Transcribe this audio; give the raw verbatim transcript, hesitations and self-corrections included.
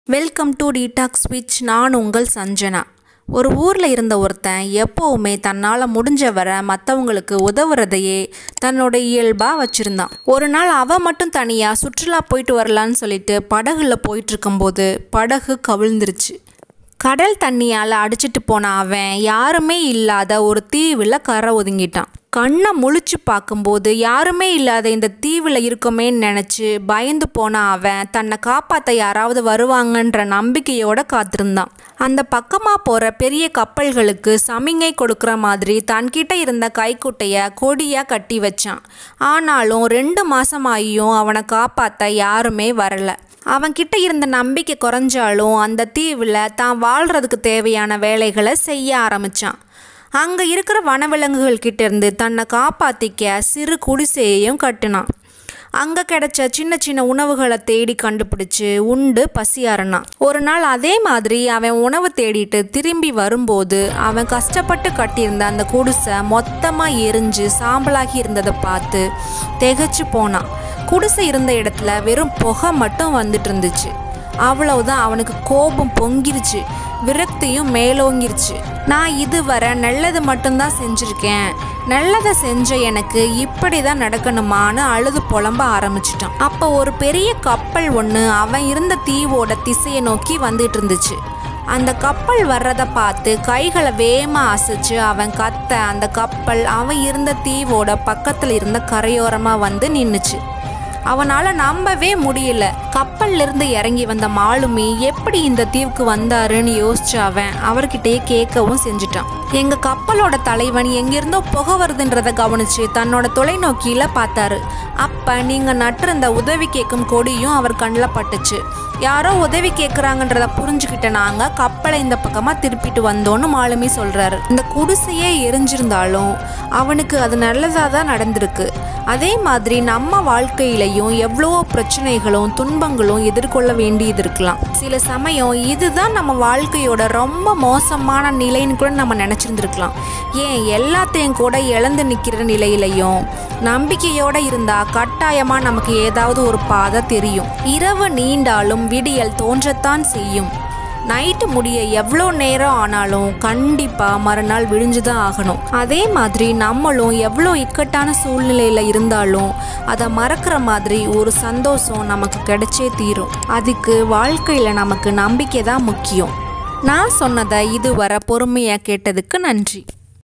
Welcome to detox ஸ்விட்ச். நான் உங்கள் சஞ்சனா. ஒரு ஊரில் இருந்த ஒருத்தன் எப்போவுமே தன்னால் முடிஞ்ச வர மற்றவங்களுக்கு உதவுறதையே தன்னோட இயல்பாக வச்சுருந்தான். ஒரு நாள் அவன் மட்டும் தனியாக சுற்றுலா போயிட்டு வரலான்னு சொல்லிட்டு படகுல போயிட்டுருக்கும்போது படகு கவிழ்ந்துருச்சு. கடல் தண்ணியால் அடிச்சிட்டு போன அவன் யாருமே இல்லாத ஒரு தீவில் கரை ஒதுங்கிட்டான். கண்ணை முழிச்சு பார்க்கும்போது யாருமே இல்லாத இந்த தீவில் இருக்குமேன்னு நினச்சி பயந்து போன அவன் தன்னை காப்பாற்ற யாராவது வருவாங்கன்ற நம்பிக்கையோடு காத்திருந்தான். அந்த பக்கமாக போகிற பெரிய கப்பல்களுக்கு சமிங்கை கொடுக்குற மாதிரி தன்கிட்ட இருந்த கைக்குட்டையை கொடியாக கட்டி வச்சான். ஆனாலும் ரெண்டு மாதமாகியும் அவனை காப்பாற்ற யாருமே வரலை. அவன்கிட்ட இருந்த நம்பிக்கை குறைஞ்சாலும் அந்த தீவில் தான் வாழ்கிறதுக்கு தேவையான வேலைகளை செய்ய ஆரம்பித்தான். அங்கே இருக்கிற வனவிலங்குகள் கிட்டேருந்து தன்னை காப்பாற்றிக்க சிறு குடிசையையும் கட்டினான். அங்கே கிடைச்ச சின்ன சின்ன உணவுகளை தேடி கண்டுபிடிச்சி உண்டு பசியாறினான். ஒரு நாள் அதே மாதிரி அவன் உணவு தேடிட்டு திரும்பி வரும்போது அவன் கஷ்டப்பட்டு கட்டியிருந்த அந்த குடிசை மொத்தமாக எரிஞ்சு சாம்பலாகி இருந்ததை பார்த்து திகைச்சு போனான். குடிசை இருந்த இடத்துல வெறும் புகை மட்டும் வந்துட்டு இருந்துச்சு. அவ்வளவுதான், அவனுக்கு கோபம் பொங்கிருச்சு, விரக்தியும் மேலோங்கிருச்சு. நான் இதுவரை நல்லது மட்டும்தான் செஞ்சுருக்கேன், நல்லதை செஞ்ச எனக்கு இப்படி தான் நடக்கணுமான்னு அழுது புலம்ப ஆரம்பிச்சிட்டான். அப்போ ஒரு பெரிய கப்பல் ஒன்று அவன் இருந்த தீவோட திசையை நோக்கி வந்துட்டு இருந்துச்சு. அந்த கப்பல் வர்றதை பார்த்து கைகளை வேகமாக அசைச்சு அவன் கத்த அந்த கப்பல் அவன் இருந்த தீவோட பக்கத்தில் இருந்த கரையோரமாக வந்து நின்றுச்சு. அவனால் நம்பவே முடியல. கப்பல்லிருந்து இறங்கி வந்த மாலுமி எப்படி இந்த தீவுக்கு வந்தாருன்னு யோசிச்சு அவன் அவர்கிட்டயே கேட்கவும் செஞ்சுட்டான். எங்கள் கப்பலோட தலைவன் எங்கிருந்தோ புகை வருதுன்றதை கவனிச்சு தன்னோட தொலைநோக்கியில் பார்த்தாரு. அப்போ நீங்கள் நட்டிருந்த உதவி கேட்கும் கொடியும் அவர் கண்ணில் பட்டுச்சு. யாரோ உதவி கேட்குறாங்கன்றத புரிஞ்சுக்கிட்ட நாங்கள் கப்பலை இந்த பக்கமாக திருப்பிட்டு வந்தோன்னு மாலுமி சொல்கிறாரு. இந்த குடிசையே எரிஞ்சிருந்தாலும் அவனுக்கு அது நல்லதாக தான் நடந்திருக்கு. அதே மாதிரி நம்ம வாழ்க்கையிலையும் எவ்வளோ பிரச்சனைகளும் துன்பங்களும் எதிர்கொள்ள வேண்டியது இருக்கலாம். சில சமயம் இதுதான் நம்ம வாழ்க்கையோட ரொம்ப மோசமான நிலைன்னு கூட நம்ம நினச்சிருந்துருக்கலாம். ஏன் எல்லாத்தையும் கூட இழந்து நிற்கிற நிலையிலையும் நம்பிக்கையோடு இருந்தால் கட்டாயமாக நமக்கு ஏதாவது ஒரு பாதை தெரியும். இரவு நீண்டாலும் விடியல் தோன்றத்தான் செய்யும். நைட்டு முடிய எவ்வளோ நேரம் ஆனாலும் கண்டிப்பாக மறுநாள் விழிஞ்சுதான் ஆகணும். அதே மாதிரி நம்மளும் எவ்வளோ இக்கட்டான சூழ்நிலையில் இருந்தாலும் அதை மறக்கிற மாதிரி ஒரு சந்தோஷம் நமக்கு கிடைச்சே தீரும். அதுக்கு வாழ்க்கையில் நமக்கு நம்பிக்கை தான் முக்கியம். நான் சொன்னதை இதுவரை பொறுமையாக கேட்டதுக்கு நன்றி.